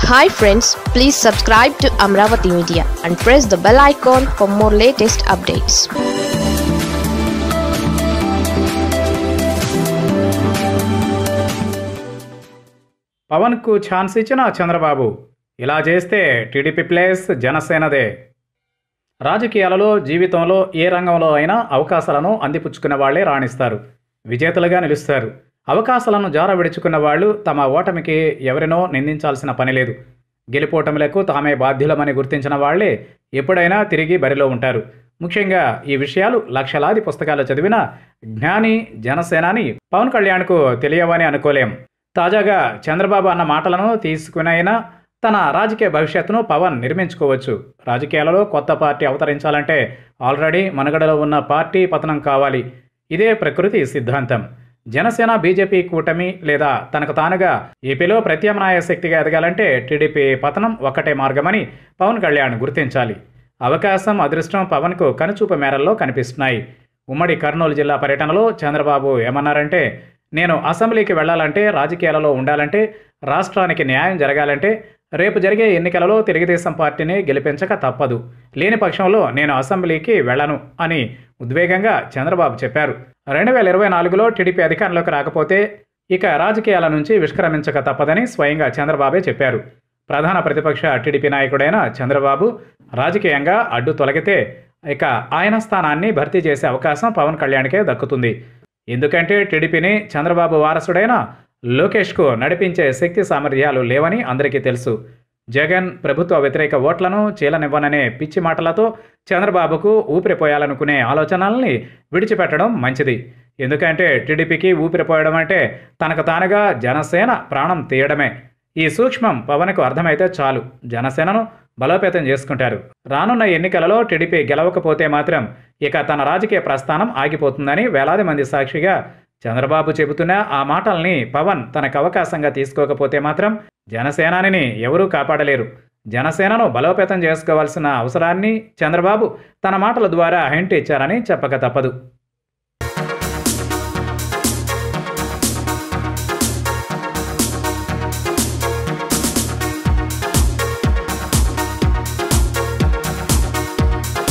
Hi friends, please subscribe to Amaravathi Media and press the bell icon for more latest updates. Pawan కు chance ఇచ్చిన చంద్రబాబు ఇలా చేస్తే TDP place జనసేనదే. రాజకీయాలలో జీవితంలో ఏ రంగంలో అయినా అవకాశాలను అందిపుచ్చుకున్న వాళ్లే రాణిస్తారు, విజేతలుగా నిలుస్తారు. అవకాశాలను జార విడుచుకున్న వాళ్ళు తమ ఓటమికి ఎవరినో నిందించాల్సిన పని లేదు. గెలుపోటములకు తామే బాధ్యులమని గుర్తించిన వాళ్లే ఎప్పుడైనా తిరిగి బరిలో ఉంటారు. ముఖ్యంగా ఈ విషయాలు లక్షలాది పుస్తకాలు చదివిన జ్ఞాని జనసేనాని పవన్ కళ్యాణ్కు తెలియవని అనుకోలేం. తాజాగా చంద్రబాబు అన్న మాటలను తీసుకునైనా తన రాజకీయ భవిష్యత్తును పవన్ నిర్మించుకోవచ్చు. రాజకీయాలలో కొత్త పార్టీ అవతరించాలంటే ఆల్రెడీ మనుగడలో ఉన్న పార్టీ పతనం కావాలి. ఇదే ప్రకృతి సిద్ధాంతం. జనసేన బీజేపీ కూటమి లేదా తనకు తానుగా ఏపీలో ప్రత్యామ్నాయ శక్తిగా ఎదగాలంటే టీడీపీ పతనం ఒక్కటే మార్గమని పవన్ కళ్యాణ్ గుర్తించాలి. అవకాశం అదృష్టం పవన్కు కనుచూపు మేరల్లో కనిపిస్తున్నాయి. ఉమ్మడి కర్నూలు జిల్లా పర్యటనలో చంద్రబాబు ఏమన్నారంటే, నేను అసెంబ్లీకి వెళ్లాలంటే, రాజకీయాలలో ఉండాలంటే, రాష్ట్రానికి న్యాయం జరగాలంటే రేపు జరిగే ఎన్నికలలో తెలుగుదేశం పార్టీని గెలిపించక తప్పదు. లేని పక్షంలో నేను అసెంబ్లీకి వెళ్లను అని ఉద్వేగంగా చంద్రబాబు చెప్పారు. 2024లో టీడీపీ అధికారంలోకి రాకపోతే ఇక రాజకీయాల నుంచి నిష్క్రమించక తప్పదని స్వయంగా చంద్రబాబే చెప్పారు. ప్రధాన ప్రతిపక్ష టీడీపీ నాయకుడైన చంద్రబాబు రాజకీయంగా అడ్డు తొలగితే ఇక ఆయన స్థానాన్ని భర్తీ చేసే అవకాశం పవన్ కళ్యాణ్కే దక్కుతుంది. ఎందుకంటే టీడీపీని చంద్రబాబు వారసుడైన లోకేష్కు నడిపించే శక్తి సామర్థ్యాలు లేవని అందరికీ తెలుసు. జగన్ ప్రభుత్వ వ్యతిరేక ఓట్లను చీలనివ్వననే పిచ్చి మాటలతో చంద్రబాబుకు ఊపిరిపోయాలనుకునే ఆలోచనల్ని విడిచిపెట్టడం మంచిది. ఎందుకంటే టీడీపీకి ఊపిరిపోయడం అంటే తనకు తానుగా జనసేన ప్రాణం తీయడమే. ఈ సూక్ష్మం పవన్కు అర్థమైతే చాలు, జనసేనను బలోపేతం చేసుకుంటారు. రానున్న ఎన్నికలలో టీడీపీ గెలవకపోతే మాత్రం ఇక తన రాజకీయ ప్రస్థానం ఆగిపోతుందని వేలాది మంది సాక్షిగా చంద్రబాబు చెబుతున్న ఆ మాటల్ని పవన్ తనకు అవకాశంగా తీసుకోకపోతే మాత్రం జనసేనానిని ఎవరూ కాపాడలేరు. జనసేనను బలోపేతం చేసుకోవాల్సిన అవసరాన్ని చంద్రబాబు తన మాటల ద్వారా హింట్ ఇచ్చారని చెప్పక తప్పదు.